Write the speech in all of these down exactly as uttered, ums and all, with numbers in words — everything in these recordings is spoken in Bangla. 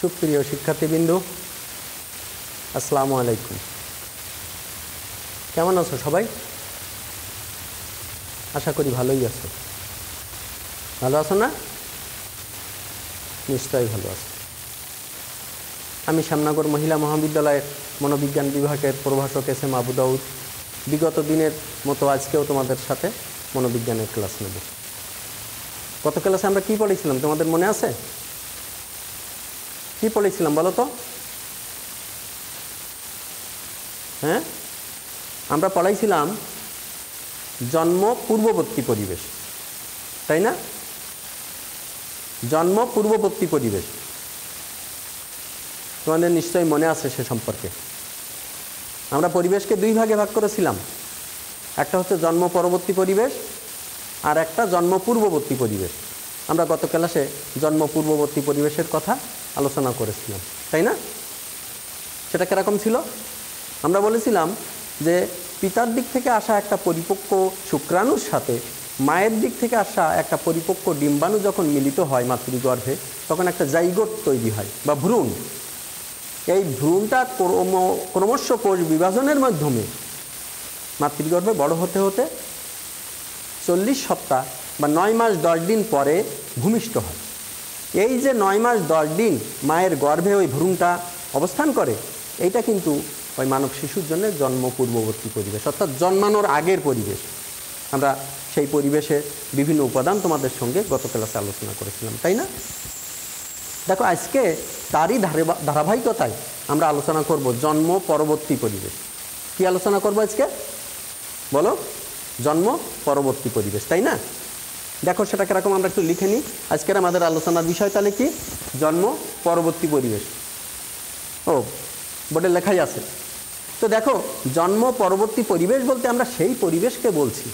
সুপ্রিয় শিক্ষার্থীবৃন্দ, আসসালামু আলাইকুম। কেমন আছো সবাই? আশা করি ভালোই আছো। ভালো আছো না? নিশ্চয়ই ভালো আছো। আমি শ্যামনগর মহিলা মহাবিদ্যালয়ের মনোবিজ্ঞান বিভাগের প্রভাষক এস এম আবু দাউদ বিগত দিনের মতো আজকেও তোমাদের সাথে মনোবিজ্ঞানের ক্লাস নেব। গত ক্লাসে আমরা কি পড়েছিলাম তোমাদের মনে আছে? কি পড়েছিলাম বলো তো? হ্যাঁ, আমরা পড়াইছিলাম জন্ম পূর্ববর্তী পরিবেশ, তাই না? জন্ম পূর্ববর্তী পরিবেশ তোমাদের নিশ্চয়ই মনে আছে। সে সম্পর্কে আমরা পরিবেশকে দুই ভাগে ভাগ করেছিলাম। একটা হচ্ছে জন্ম পরবর্তী পরিবেশ আর একটা জন্ম পূর্ববর্তী পরিবেশ। আমরা গত ক্লাসে জন্ম পূর্ববর্তী পরিবেশের কথা আলোচনা করেছিলাম, তাই না? সেটা কিরকম ছিল? আমরা বলেছিলাম যে পিতার দিক থেকে আসা একটা পরিপক্ক শুক্রাণুর সাথে মায়ের দিক থেকে আসা একটা পরিপক্ক ডিম্বাণু যখন মিলিত হয় মাতৃগর্ভে, তখন একটা জাইগোট তৈরি হয় বা ভ্রূণ। এই ভ্রূণটা ক্রম ক্রমশ কোষ বিভাজনের মাধ্যমে মাতৃগর্ভে বড় হতে হতে চল্লিশ সপ্তাহ বা নয় মাস দশ দিন পরে ভূমিষ্ঠ হয়। এই যে নয় মাস দশ দিন মায়ের গর্ভে ওই ভ্রূণটা অবস্থান করে, এইটা কিন্তু ওই মানব শিশুর জন্য জন্ম পূর্ববর্তী পরিবেশ, অর্থাৎ জন্মানোর আগের পরিবেশ। আমরা সেই পরিবেশে বিভিন্ন উপাদান তোমাদের সঙ্গে গত ক্লাসে আলোচনা করেছিলাম, তাই না? দেখো, আজকে তারই ধারাবাহিকতায় আমরা আলোচনা করব জন্ম পরবর্তী পরিবেশ। কি আলোচনা করব আজকে বলো? জন্ম পরবর্তী পরিবেশ, তাই না? দেখো সেটা কিরকম আমরা একটু লিখে নিই। আজকের আমাদের আলোচনার বিষয় তাহলে কি? জন্ম পরবর্তী পরিবেশ। ও, বোর্ডে লেখাই আছে। তো দেখো, জন্ম পরবর্তী পরিবেশ বলতে আমরা সেই পরিবেশকে বলছি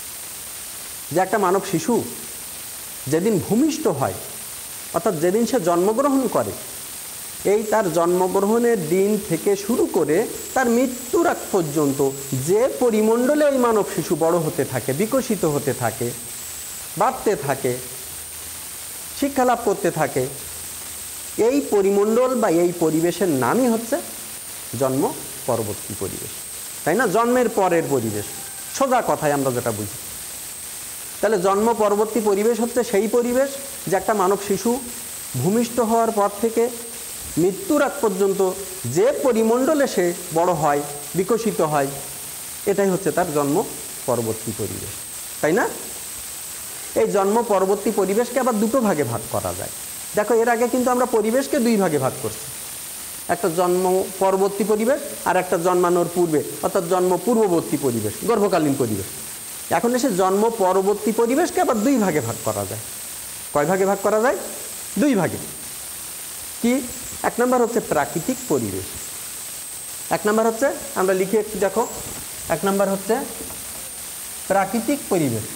যে একটা মানব শিশু যেদিন ভূমিষ্ঠ হয়, অর্থাৎ যেদিন সে জন্মগ্রহণ করে, এই তার জন্মগ্রহণের দিন থেকে শুরু করে তার মৃত্যুর আগ পর্যন্ত যে পরিমণ্ডলে ওই মানব শিশু বড় হতে থাকে, বিকশিত হতে থাকে, বাড়তে থাকে, শিক্ষা লাভ করতে থাকে, এই পরিমণ্ডল বা এই পরিবেশের নামই হচ্ছে জন্ম পরবর্তী পরিবেশ, তাই না? জন্মের পরের পরিবেশ, সোজা কথায় আমরা যেটা বুঝি। তাহলে জন্ম পরবর্তী পরিবেশ হচ্ছে সেই পরিবেশ যে একটা মানব শিশু ভূমিষ্ঠ হওয়ার পর থেকে মৃত্যুর আগ পর্যন্ত যে পরিমণ্ডলে সে বড় হয়, বিকশিত হয়, এটাই হচ্ছে তার জন্ম পরবর্তী পরিবেশ, তাই না? এই জন্ম পরবর্তী পরিবেশকে আবার দুটো ভাগে ভাগ করা যায়। দেখো, এর আগে কিন্তু আমরা পরিবেশকে দুই ভাগে ভাগ করছি, একটা জন্ম পরবর্তী পরিবেশ আর একটা জন্মানোর পূর্বে, অর্থাৎ জন্ম পূর্ববর্তী পরিবেশ, গর্ভকালীন পরিবেশ। এখন এসে জন্ম পরবর্তী পরিবেশকে আবার দুই ভাগে ভাগ করা যায়। কয় ভাগে ভাগ করা যায়? দুই ভাগে। কি? এক নম্বর হচ্ছে প্রাকৃতিক পরিবেশ। এক নম্বর হচ্ছে, আমরা লিখে একটু দেখো, এক নম্বর হচ্ছে প্রাকৃতিক পরিবেশ।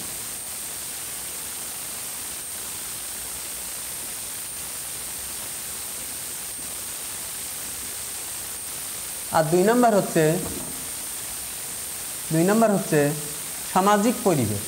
আর দুই নম্বর হচ্ছে দুই নম্বর হচ্ছে সামাজিক পরিবেশ।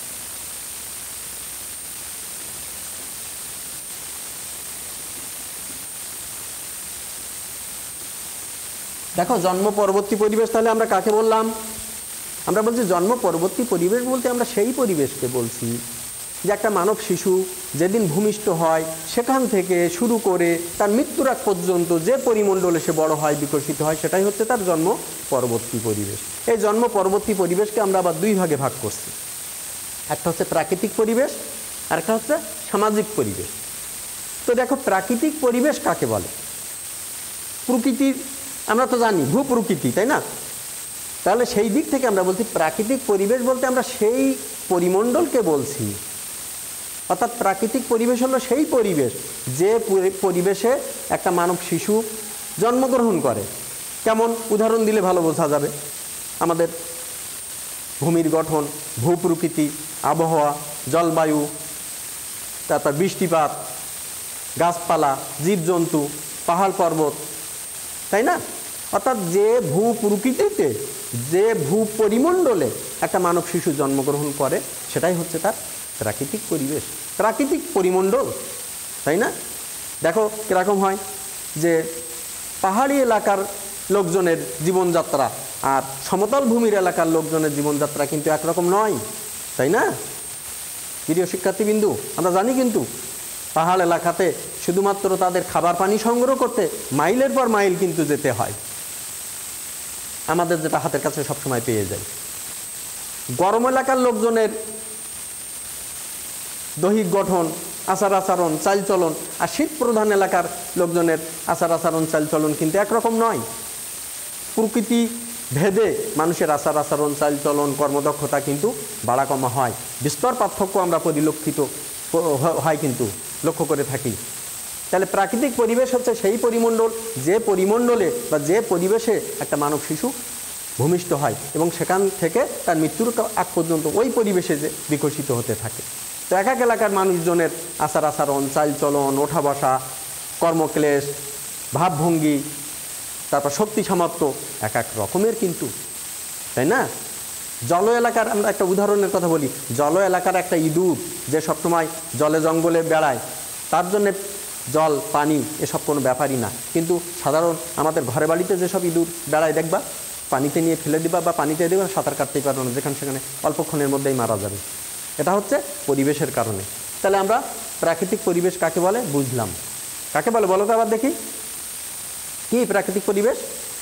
দেখো, জন্ম পরবর্তী পরিবেশ তাহলে আমরা কাকে বললাম? আমরা বলছি জন্ম পরবর্তী পরিবেশ বলতে আমরা সেই পরিবেশকে বলছি যে একটা মানব শিশু যেদিন ভূমিষ্ঠ হয় সেখান থেকে শুরু করে তার মৃত্যুর আগ পর্যন্ত যে পরিমণ্ডলে সে বড় হয়, বিকশিত হয়, সেটাই হচ্ছে তার জন্ম পরবর্তী পরিবেশ। এই জন্ম পরবর্তী পরিবেশকে আমরা আবার দুই ভাগে ভাগ করছি। একটা হচ্ছে প্রাকৃতিক পরিবেশ আর একটা হচ্ছে সামাজিক পরিবেশ। তো দেখো, প্রাকৃতিক পরিবেশ কাকে বলে? প্রকৃতির আমরা তো জানি ভূপ্রকৃতি, তাই না? তাহলে সেই দিক থেকে আমরা বলছি প্রাকৃতিক পরিবেশ বলতে আমরা সেই পরিমণ্ডলকে বলছি, অর্থাৎ প্রাকৃতিক পরিবেশ হলো সেই পরিবেশ যে পরিবেশে একটা মানব শিশু জন্মগ্রহণ করে। কেমন? উদাহরণ দিলে ভালো বোঝা যাবে। আমাদের ভূমির গঠন, ভূপ্রকৃতি, আবহাওয়া, জলবায়ু, তারপর বৃষ্টিপাত, গাছপালা, জীবজন্তু, পাহাড় পর্বত, তাই না? অর্থাৎ যে ভূপ্রকৃতিতে, যে ভূ পরিমণ্ডলে একটা মানব শিশু জন্মগ্রহণ করে, সেটাই হচ্ছে তার প্রাকৃতিক পরিবেশ, প্রাকৃতিক পরিমণ্ডল, তাই না? দেখো কিরকম হয়। যে পাহাড়ি এলাকার লোকজনের জীবনযাত্রা আর সমতল ভূমির এলাকার লোকজনের জীবনযাত্রা কিন্তু একরকম নয়, তাই না প্রিয় শিক্ষার্থীবৃন্দু? আমরা জানি কিন্তু পাহাড় এলাকাতে শুধুমাত্র তাদের খাবার পানি সংগ্রহ করতে মাইলের পর মাইল কিন্তু যেতে হয়, আমাদের যেটা হাতের কাছে সবসময় পেয়ে যায়। গরম এলাকার লোকজনের দৈহিক গঠন, আচার আচরণ, চালচলন আর শীত প্রধান এলাকার লোকজনের আচার আচরণ, চালচলন কিন্তু একরকম নয়। প্রকৃতি ভেদে মানুষের আচার আচরণ, চালচলন, কর্মদক্ষতা কিন্তু বাড়া কমা হয়, বিস্তর পার্থক্য আমরা পরিলক্ষিত হয় কিন্তু লক্ষ্য করে থাকি। তাহলে প্রাকৃতিক পরিবেশ হচ্ছে সেই পরিমণ্ডল যে পরিমণ্ডলে বা যে পরিবেশে একটা মানব শিশু ভূমিষ্ঠ হয় এবং সেখান থেকে তার মৃত্যুর আগ পর্যন্ত ওই পরিবেশে যে বিকশিত হতে থাকে। তো এক এক এলাকার মানুষজনের আচার আচরণ, চালচলন, ওঠা বসা, কর্মক্লেশ, ভাবভঙ্গি, তারপর শক্তি সামর্থ্য এক এক রকমের কিন্তু, তাই না? জল এলাকার আমরা একটা উদাহরণের কথা বলি। জল এলাকার একটা ইঁদুর যে সবসময় জলে জঙ্গলে বেড়ায়, তার জন্যে জল পানি এসব কোনো ব্যাপারই না। কিন্তু সাধারণ আমাদের ঘরে বাড়িতে যেসব ইঁদুর বেড়ায় দেখবা, পানিতে নিয়ে ফেলে দিবা বা পানিতে দেবা, সাঁতার কাটতেই পারবো না, যেখানে সেখানে অল্পক্ষণের মধ্যেই মারা যাবে। এটা হচ্ছে পরিবেশের কারণে। তাহলে আমরা প্রাকৃতিক পরিবেশ কাকে বলে বুঝলাম। কাকে বলে বলো তো আবার দেখি, কি প্রাকৃতিক পরিবেশ?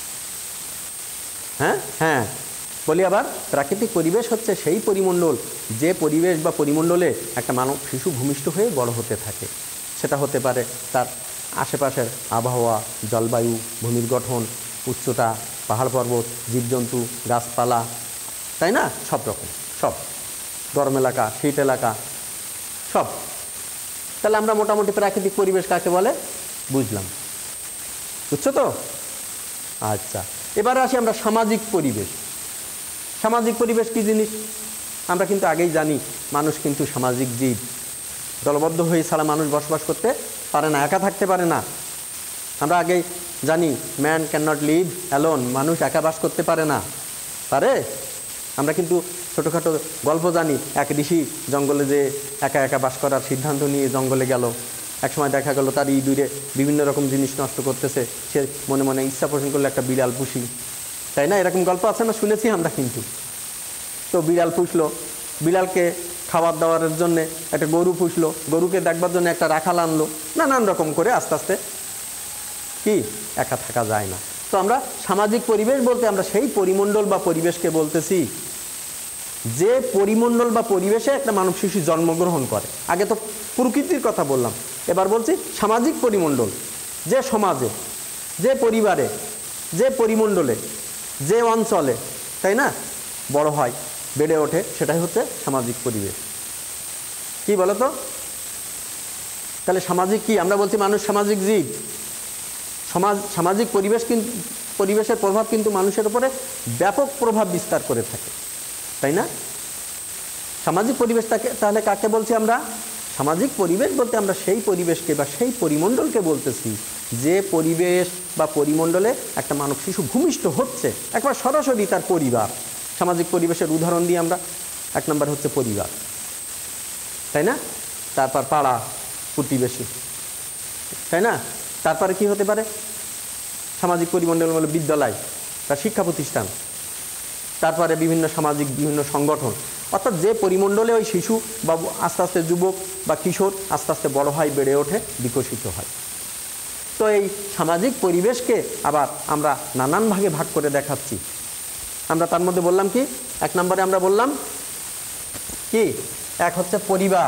হ্যাঁ হ্যাঁ বলি আবার, প্রাকৃতিক পরিবেশ হচ্ছে সেই পরিমণ্ডল যে পরিবেশ বা পরিমণ্ডলে একটা মানব শিশু ভূমিষ্ঠ হয়ে বড় হতে থাকে। সেটা হতে পারে তার আশেপাশের আবহাওয়া, জলবায়ু, ভূমির গঠন, উচ্চতা, পাহাড় পর্বত, জীবজন্তু, গাছপালা, তাই না? সব রকম, সব গরম এলাকা, শীত এলাকা, সব। তাহলে আমরা মোটামুটি প্রাকৃতিক পরিবেশ কাকে বলে বুঝলাম, বুঝছো তো? আচ্ছা, এবারে আসি আমরা সামাজিক পরিবেশ। সামাজিক পরিবেশ কী জিনিস? আমরা কিন্তু আগেই জানি মানুষ কিন্তু সামাজিক জীব, দলবদ্ধ হয়ে ছাড়া মানুষ বসবাস করতে পারে না, একা থাকতে পারে না। আমরা আগেই জানি man can not live alone, মানুষ একা বাস করতে পারে না, পারে? আমরা কিন্তু ছোটোখাটো গল্প জানি, এক ঋষি জঙ্গলে যে একা একা বাস করার সিদ্ধান্ত নিয়ে জঙ্গলে গেল, একসময় দেখা গেল তার ইঁদুরে বিভিন্ন রকম জিনিস নষ্ট করতেছে, সে মনে মনে ইচ্ছা পোষণ করলে একটা বিড়াল পুষি, তাই না? এরকম গল্প আছে না, শুনেছি আমরা কিন্তু। তো বিড়াল পুষলো, বিড়ালকে খাবার দাওয়ারের জন্যে একটা গরু পুষলো, গরুকে দেখবার জন্য একটা রাখাল আনলো, নানান রকম করে আস্তে আস্তে কি একা থাকা যায় না। তো আমরা সামাজিক পরিবেশ বলতে আমরা সেই পরিমণ্ডল বা পরিবেশকে বলতেছি যে পরিমণ্ডল বা পরিবেশে একটা মানব শিশু জন্মগ্রহণ করে। আগে তো প্রকৃতির কথা বললাম, এবার বলছি সামাজিক পরিমণ্ডল, যে সমাজে, যে পরিবারে, যে পরিমণ্ডলে, যে অঞ্চলে, তাই না, বড় হয়, বেড়ে ওঠে, সেটাই হচ্ছে সামাজিক পরিবেশ। কি বলো তো? তাহলে সামাজিক কি? আমরা বলছি মানুষ সামাজিক জীব। সমাজ সামাজিক পরিবেশ কিন্তু পরিবেশের প্রভাব কিন্তু মানুষের উপরে ব্যাপক প্রভাব বিস্তার করে থাকে, তাই না? সামাজিক পরিবেশটাকে তাহলে কাকে বলছি আমরা? সামাজিক পরিবেশ বলতে আমরা সেই পরিবেশকে বা সেই পরিমণ্ডলকে বলতেছি যে পরিবেশ বা পরিমণ্ডলে একটা মানব শিশু ভূমিষ্ঠ হচ্ছে, একবার সরাসরি তার পরিবার। সামাজিক পরিবেশের উদাহরণ দিয়ে আমরা, এক নম্বর হচ্ছে পরিবার, তাই না? তারপর পাড়া প্রতিবেশী, তাই না? তারপরে কি হতে পারে? সামাজিক পরিমণ্ডল বলে বিদ্যালয় বা শিক্ষা প্রতিষ্ঠান, তারপরে বিভিন্ন সামাজিক বিভিন্ন সংগঠন, অর্থাৎ যে পরিমণ্ডলে ওই শিশু বা আস্তে আস্তে যুবক বা কিশোর আস্তে আস্তে বড় হয়, বেড়ে ওঠে, বিকশিত হয়। তো এই সামাজিক পরিবেশকে আবার আমরা নানান ভাগে ভাগ করে দেখাচ্ছি। আমরা তার মধ্যে বললাম কি, এক নম্বরে আমরা বললাম কি, এক হচ্ছে পরিবার,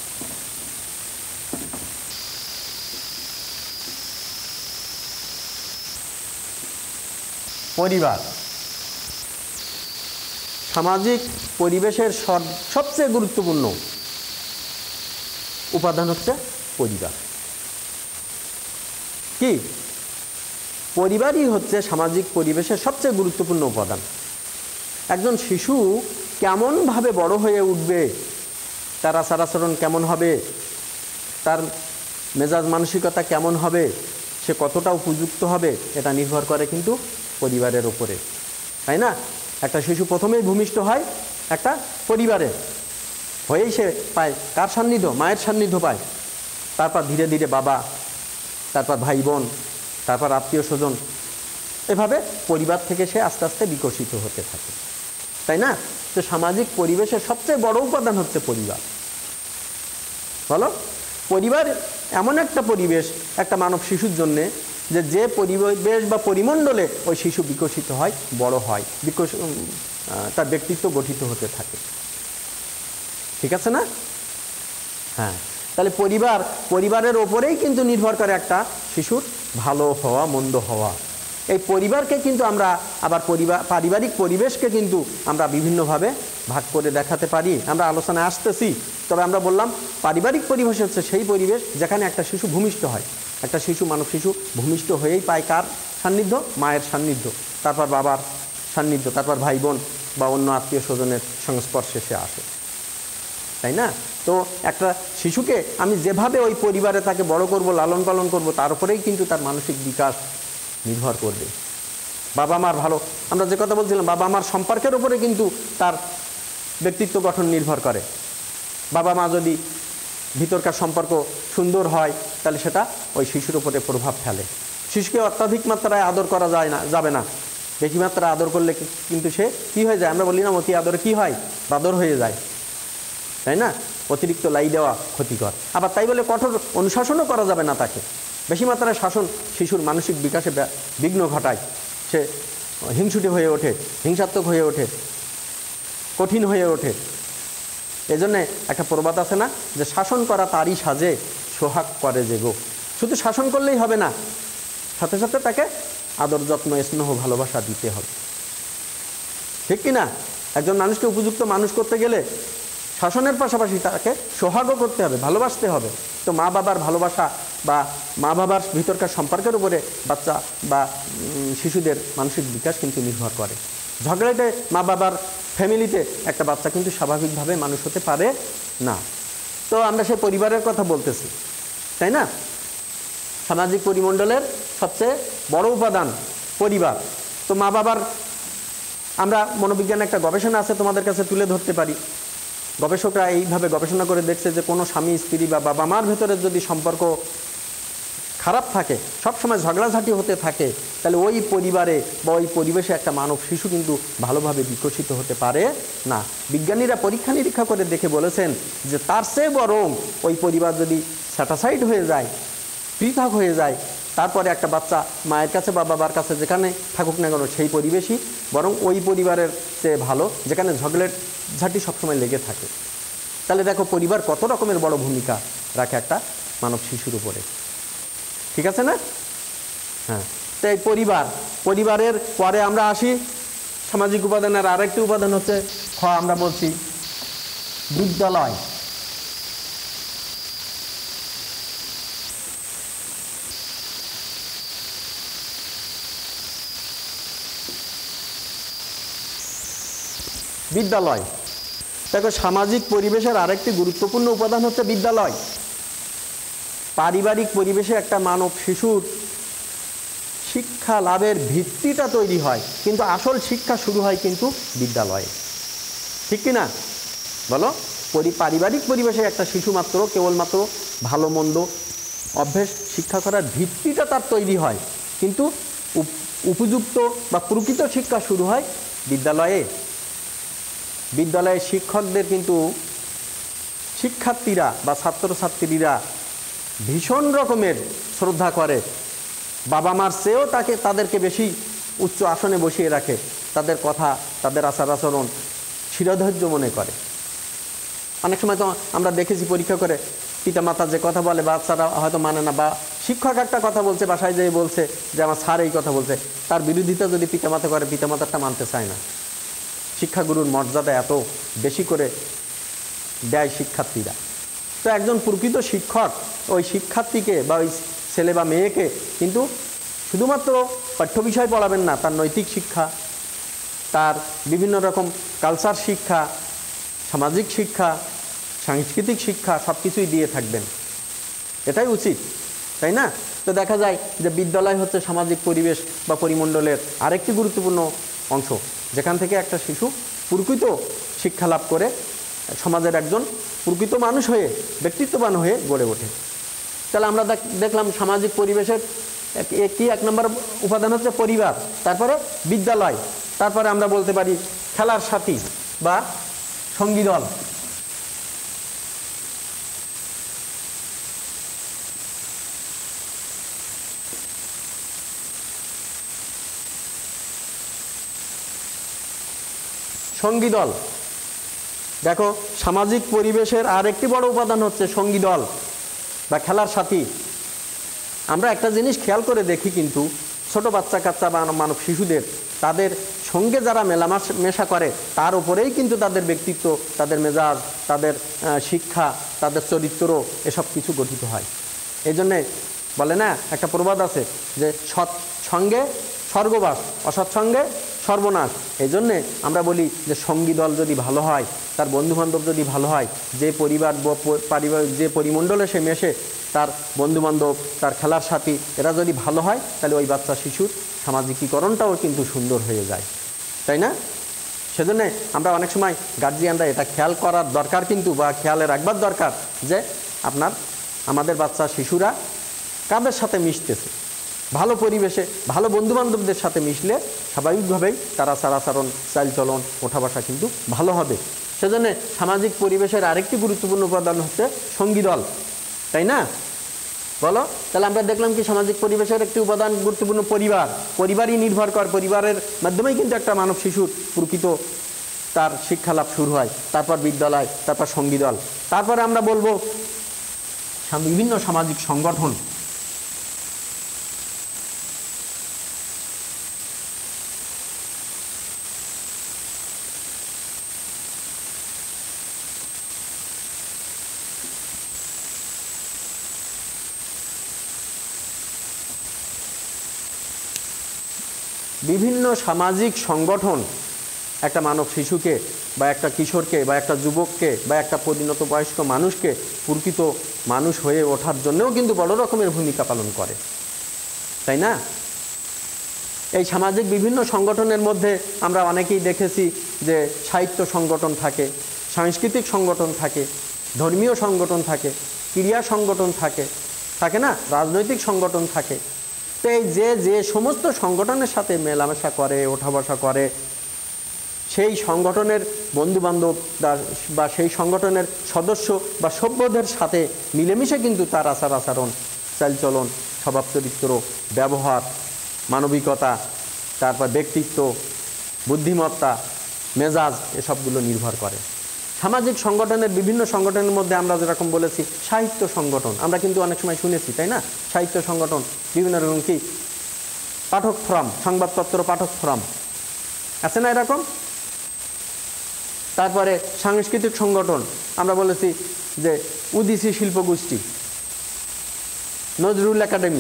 পরিবার সামাজিক পরিবেশের সবচেয়ে গুরুত্বপূর্ণ উপাদান হচ্ছে পরিবার। কি? পরিবারই হচ্ছে সামাজিক পরিবেশের সবচেয়ে গুরুত্বপূর্ণ উপাদান। একজন শিশু কেমনভাবে বড় হয়ে উঠবে, তার আচার আচরণ কেমন হবে, তার মেজাজ মানসিকতা কেমন হবে, সে কতটা উপযুক্ত হবে, এটা নির্ভর করে কিন্তু পরিবারের ওপরে, তাই না? একটা শিশু প্রথমেই ভূমিষ্ঠ হয় একটা পরিবারে, হয়েই সে পায় কার সান্নিধ্য? মায়ের সান্নিধ্য পায়। তারপর ধীরে ধীরে বাবা, তারপর ভাই বোন, তারপর আত্মীয় স্বজন, এভাবে পরিবার থেকে সে আস্তে আস্তে বিকশিত হতে থাকে, তাই না? তো সামাজিক পরিবেশের সবচেয়ে বড় উপাদান হচ্ছে পরিবার। বলো, পরিবার এমন একটা পরিবেশ একটা মানব শিশুর জন্যে যে যে পরিবেশ বা পরিমণ্ডলে ওই শিশু বিকশিত হয়, বড় হয়, বিকশ তার ব্যক্তিত্ব গঠিত হতে থাকে। ঠিক আছে না? হ্যাঁ, তাহলে পরিবার পরিবারের ওপরেই কিন্তু নির্ভর করে একটা শিশুর ভালো হওয়া মন্দ হওয়া। এই পরিবারকে কিন্তু আমরা আবার পরিবার পারিবারিক পরিবেশকে কিন্তু আমরা বিভিন্নভাবে ভাগ করে দেখাতে পারি। আমরা আলোচনায় আসতেছি, তবে আমরা বললাম পারিবারিক পরিবেশ হচ্ছে সেই পরিবেশ যেখানে একটা শিশু ভূমিষ্ঠ হয়। একটা শিশু মানব শিশু ভূমিষ্ঠ হয়েই পায় কার সান্নিধ্য? মায়ের সান্নিধ্য, তারপর বাবার সান্নিধ্য, তারপর ভাই বোন বা অন্য আত্মীয় স্বজনের সংস্পর্শে সে আসে, তাই না? তো একটা শিশুকে আমি যেভাবে ওই পরিবারে তাকে বড় করব, লালন পালন করব, তার উপরেই কিন্তু তার মানসিক বিকাশ নির্ভর করবে। বাবা মার ভালো, আমরা যে কথা বলছিলাম, বাবা মার সম্পর্কের উপরে কিন্তু তার ব্যক্তিত্ব গঠন নির্ভর করে। বাবা মা যদি ভিতরকার সম্পর্ক সুন্দর হয় তাহলে সেটা ওই শিশুর উপরে প্রভাব ফেলে। শিশুকে অত্যাধিক মাত্রায় আদর করা যায় না, যাবে না। বেশি মাত্রায় আদর করলে কিন্তু সে কী হয়ে যায়? আমরা বলি না অতি আদরে কী হয়? বাদর হয়ে যায়, তাই না? অতিরিক্ত লাই দেওয়া ক্ষতিকর। আবার তাই বলে কঠোর অনুশাসনও করা যাবে না তাকে। বেশি মাত্রায় শাসন শিশুর মানসিক বিকাশে বিঘ্ন ঘটায়, সে হিংসুটে হয়ে ওঠে, হিংসাত্মক হয়ে ওঠে, কঠিন হয়ে ওঠে। এজন্যে একটা প্রবাদ আছে না, যে শাসন করা তারই সাজে, সোহাগ করে যে গো। শুধু শাসন করলেই হবে না, সাথে সাথে তাকে আদর যত্ন স্নেহ ভালোবাসা দিতে হবে, ঠিক কি না? একজন মানুষকে উপযুক্ত মানুষ করতে গেলে শাসনের পাশাপাশি তাকে সোহাগও করতে হবে, ভালোবাসতে হবে। তো মা বাবার ভালোবাসা বা মা বাবার ভিতরকার সম্পর্কের উপরে বাচ্চা বা শিশুদের মানসিক বিকাশ কিন্তু নির্ভর করে। ঝগড়াতে মা বাবার ফ্যামিলিতে একটা বাচ্চা কিন্তু স্বাভাবিকভাবে মানুষ হতে পারে না। তো আমরা সেই পরিবারের কথা বলতেছি, তাই না? সামাজিক পরিমণ্ডলের সবচেয়ে বড় উপাদান পরিবার। তো মা বাবার আমরা মনোবিজ্ঞানে একটা গবেষণা আছে, তোমাদের কাছে তুলে ধরতে পারি। গবেষকরা এইভাবে গবেষণা করে দেখছে যে কোনো স্বামী স্ত্রী বা বাবা মার ভেতরে যদি সম্পর্ক খারাপ থাকে, সবসময় ঝগড়াঝাঁটি হতে থাকে, তাহলে ওই পরিবারে বা ওই পরিবেশে একটা মানব শিশু কিন্তু ভালোভাবে বিকশিত হতে পারে না। বিজ্ঞানীরা পরীক্ষা নিরীক্ষা করে দেখে বলেছেন যে তার চেয়ে বরং ওই পরিবার যদি স্যাটাসাইড হয়ে যায়, পৃথক হয়ে যায়, তারপরে একটা বাচ্চা মায়ের কাছে বা বাবার কাছে যেখানে থাকুক না কেন সেই পরিবেশই বরং ওই পরিবারের চেয়ে ভালো, যেখানে ঝগড়ার ঝাঁটি সবসময় লেগে থাকে। তাহলে দেখো পরিবার কত রকমের বড় ভূমিকা রাখে একটা মানব শিশুর উপরে, ঠিক আছে না? হ্যাঁ, তো এই পরিবার, পরিবারের পরে আমরা আসি সামাজিক উপাদানের আরেকটি উপাদান হচ্ছে খ, আমরা বলছি বিদ্যালয়। বিদ্যালয় দেখো, সামাজিক পরিবেশের আরেকটি গুরুত্বপূর্ণ উপাদান হচ্ছে বিদ্যালয়। পারিবারিক পরিবেশে একটা মানব শিশুর শিক্ষা লাভের ভিত্তিটা তৈরি হয়, কিন্তু আসল শিক্ষা শুরু হয় কিন্তু বিদ্যালয়ে, ঠিক কি না? বলো, পারিবারিক পরিবেশে একটা শিশু মাত্র কেবলমাত্র ভালো মন্দ অভ্যেস শিক্ষা করার ভিত্তিটা তার তৈরি হয়, কিন্তু উপযুক্ত বা প্রকৃত শিক্ষা শুরু হয় বিদ্যালয়ে। বিদ্যালয়ে শিক্ষকদের কিন্তু শিক্ষার্থীরা বা ছাত্রছাত্রীরা ভীষণ রকমের শ্রদ্ধা করে, বাবা মার চেয়েও তাকে তাদেরকে বেশি উচ্চ আসনে বসিয়ে রাখে, তাদের কথা তাদের আচার আচরণ শিরোধার্য মনে করে। অনেক সময় তো আমরা দেখেছি পরীক্ষা করে পিতামাতা যে কথা বলে বাচ্চারা হয়তো মানে না, বা শিক্ষক একটা কথা বলছে বাসায় যেয়ে বলছে যে আমার স্যার এই কথা বলছে, তার বিরোধিতা যদি পিতামাতা করে পিতামাতারটা মানতে চায় না। শিক্ষাগুরুর মর্যাদা এত বেশি করে দেয় শিক্ষার্থীরা। তো একজন প্রকৃত শিক্ষক ওই শিক্ষার্থীকে বা ওই ছেলে বা মেয়েকে কিন্তু শুধুমাত্র পাঠ্য বিষয় পড়াবেন না, তার নৈতিক শিক্ষা, তার বিভিন্ন রকম কালচার শিক্ষা, সামাজিক শিক্ষা, সাংস্কৃতিক শিক্ষা সব কিছুই দিয়ে থাকবেন, এটাই উচিত, তাই না? তো দেখা যায় যে বিদ্যালয় হচ্ছে সামাজিক পরিবেশ বা পরিমণ্ডলের আরেকটি গুরুত্বপূর্ণ অংশ, যেখান থেকে একটা শিশু প্রকৃত শিক্ষা লাভ করে সমাজের একজন প্রকৃত মানুষ হয়ে ব্যক্তিত্ববান হয়ে গড়ে ওঠে। তাহলে আমরা দেখলাম সামাজিক পরিবেশের কি এক নম্বর উপাদান হচ্ছে পরিবার, তারপরে বিদ্যালয়, তারপরে আমরা বলতে পারি খেলার সাথী বা সঙ্গী দল। সঙ্গী দল, দেখো সামাজিক পরিবেশের আর একটি বড় উপাদান হচ্ছে সঙ্গী দল বা খেলার সাথী। আমরা একটা জিনিস খেয়াল করে দেখি, কিন্তু ছোট বাচ্চা কাচ্চা বা মানব শিশুদের তাদের সঙ্গে যারা মেলামেশা করে তার উপরেই কিন্তু তাদের ব্যক্তিত্ব, তাদের মেজাজ, তাদের শিক্ষা, তাদের চরিত্র এসব কিছু গঠিত হয়। এই জন্যে বলে না, একটা প্রবাদ আছে যে সৎ সঙ্গে স্বর্গবাস, অসৎ সঙ্গে সর্বনাশ। এই জন্যে আমরা বলি যে সঙ্গী দল যদি ভালো হয়, তার বন্ধুবান্ধব যদি ভালো হয়, যে পরিবার পারিবার যে পরিমণ্ডলে সে মেশে, তার বন্ধুবান্ধব, তার খেলার সাথী এরা যদি ভালো হয়, তাহলে ওই বাচ্চা শিশুর সামাজিকীকরণটাও কিন্তু সুন্দর হয়ে যায়, তাই না? সেজন্য আমরা অনেক সময় গার্জিয়ানরা এটা খেয়াল করার দরকার, কিন্তু বা খেয়ালে রাখবার দরকার যে আপনার আমাদের বাচ্চা শিশুরা কাদের সাথে মিশতেছে। ভালো পরিবেশে ভালো বন্ধুবান্ধবদের সাথে মিশলে স্বাভাবিকভাবেই তার আচার আচরণ, চালচলন, ওঠা বসা কিন্তু ভালো হবে। সেজন্য সামাজিক পরিবেশের আরেকটি গুরুত্বপূর্ণ উপাদান হচ্ছে সঙ্গী দল, তাই না? বলো, তাহলে আমরা দেখলাম কি সামাজিক পরিবেশের একটি উপাদান গুরুত্বপূর্ণ পরিবার। পরিবারই নির্ভর করে, পরিবারের মাধ্যমেই কিন্তু একটা মানব শিশুর প্রকৃত তার শিক্ষা লাভ শুরু হয়। তারপর বিদ্যালয়, তারপর সঙ্গী দল, তারপরে আমরা বলবো বিভিন্ন সামাজিক সংগঠন। বিভিন্ন সামাজিক সংগঠন একটা মানব শিশুকে বা একটা কিশোরকে বা একটা যুবককে বা একটা পরিণত বয়স্ক মানুষকে প্রকৃত মানুষ হয়ে ওঠার জন্যও কিন্তু বড় রকমের ভূমিকা পালন করে, তাই না? এই সামাজিক বিভিন্ন সংগঠনের মধ্যে আমরা অনেকেই দেখেছি যে সাহিত্য সংগঠন থাকে, সাংস্কৃতিক সংগঠন থাকে, ধর্মীয় সংগঠন থাকে, ক্রীড়া সংগঠন থাকে, থাকে না, রাজনৈতিক সংগঠন থাকে। তো এই যে যে সমস্ত সংগঠনের সাথে মেলামেশা করে, ওঠা বসা করে, সেই সংগঠনের বন্ধুবান্ধব বা সেই সংগঠনের সদস্য বা সভ্যদের সাথে মিলেমিশে কিন্তু তার আচার আচরণ, চালচলন, স্বভাব চরিত্র, ব্যবহার, মানবিকতা, তারপর ব্যক্তিত্ব, বুদ্ধিমত্তা, মেজাজ এসবগুলো নির্ভর করে। সামাজিক সংগঠনের বিভিন্ন সংগঠনের মধ্যে আমরা যেরকম বলেছি সাহিত্য সংগঠন, আমরা কিন্তু অনেক সময় শুনেছি, তাই না? সাহিত্য সংগঠন বিভিন্ন রকম, কি পাঠক ফোরাম, সংবাদপত্র পাঠক ফোরাম আছে না এরকম। তারপরে সাংস্কৃতিক সংগঠন আমরা বলেছি যে উদীচী শিল্পগোষ্ঠী, নজরুল একাডেমি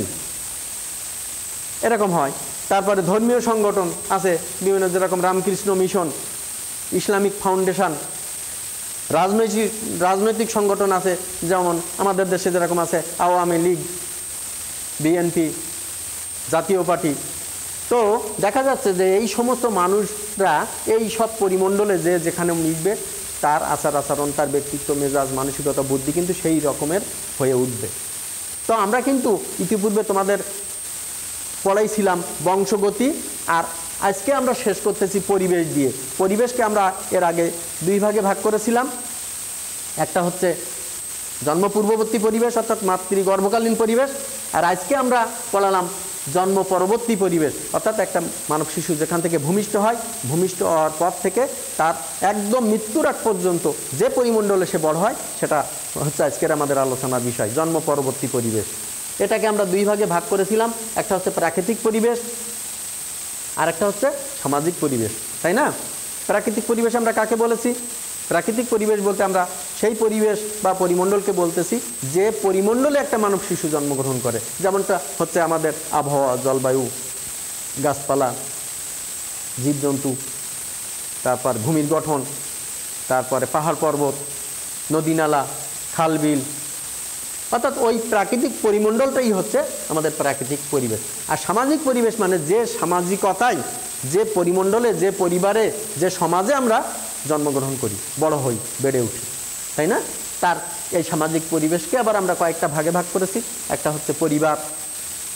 এরকম হয়। তারপরে ধর্মীয় সংগঠন আছে বিভিন্ন, যেরকম রামকৃষ্ণ মিশন, ইসলামিক ফাউন্ডেশন। রাজনৈতিক রাজনৈতিক সংগঠন আছে, যেমন আমাদের দেশে যেরকম আছে আওয়ামী লীগ, বিএনপি, জাতীয় পার্টি। তো দেখা যাচ্ছে যে এই সমস্ত মানুষরা এই সব পরিমণ্ডলে যে যেখানে মিশবে, তার আচার আচরণ, তার ব্যক্তিত্ব, মেজাজ, মানসিকতা, বুদ্ধি কিন্তু সেই রকমের হয়ে উঠবে। তো আমরা কিন্তু ইতিপূর্বে তোমাদের পড়াইছিলাম বংশগতি, আর আজকে আমরা শেষ করতেছি পরিবেশ দিয়ে। পরিবেশকে আমরা এর আগে দুই ভাগে ভাগ করেছিলাম, একটা হচ্ছে জন্ম পূর্ববর্তী পরিবেশ অর্থাৎ মাতৃ গর্ভকালীন পরিবেশ, আর আজকে আমরা পড়ালাম জন্ম পরবর্তী পরিবেশ অর্থাৎ একটা মানব শিশু যেখান থেকে ভূমিষ্ঠ হয়, ভূমিষ্ঠ হওয়ার পর থেকে তার একদম মৃত্যুর আগ পর্যন্ত যে পরিমণ্ডলে সে বড় হয়, সেটা হচ্ছে আজকের আমাদের আলোচনার বিষয়, জন্ম পরবর্তী পরিবেশ। এটাকে আমরা দুই ভাগে ভাগ করেছিলাম, একটা হচ্ছে প্রাকৃতিক পরিবেশ আর একটা হচ্ছে সামাজিক পরিবেশ, তাই না? প্রাকৃতিক পরিবেশ আমরা কাকে বলেছি? প্রাকৃতিক পরিবেশ বলতে আমরা সেই পরিবেশ বা পরিমণ্ডলকে বলতেছি যে পরিমণ্ডলে একটা মানব শিশু জন্মগ্রহণ করে, যেমনটা হচ্ছে আমাদের আবহাওয়া, জলবায়ু, গাছপালা, জীবজন্তু, তারপর ভূমির গঠন, তারপরে পাহাড় পর্বত, নদী নালা, খাল বিল, অর্থাৎ ওই প্রাকৃতিক পরিমণ্ডলটাই হচ্ছে আমাদের প্রাকৃতিক পরিবেশ। আর সামাজিক পরিবেশ মানে যে সামাজিকতায়, যে পরিমণ্ডলে, যে পরিবারে, যে সমাজে আমরা জন্মগ্রহণ করি, বড় হই, বেড়ে উঠি, তাই না? তার এই সামাজিক পরিবেশকে আবার আমরা কয়েকটা ভাগে ভাগ করেছি। একটা হচ্ছে পরিবার,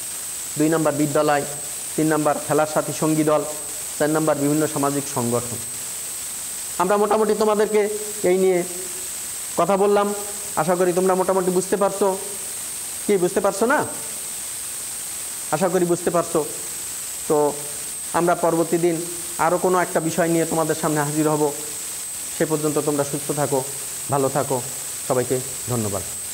দুই নাম্বার বিদ্যালয়, তিন নাম্বার খেলার সাথী সঙ্গী দল, চার নাম্বার বিভিন্ন সামাজিক সংগঠন। আমরা মোটামুটি তোমাদেরকে এই নিয়ে কথা বললাম। আশা করি তোমরা মোটামুটি বুঝতে পারছো। কি বুঝতে পারছো না? আশা করি বুঝতে পারছো। তো আমরা পরবর্তী দিন আরও কোনো একটা বিষয় নিয়ে তোমাদের সামনে হাজির হব। সে পর্যন্ত তোমরা সুস্থ থাকো, ভালো থাকো। সবাইকে ধন্যবাদ।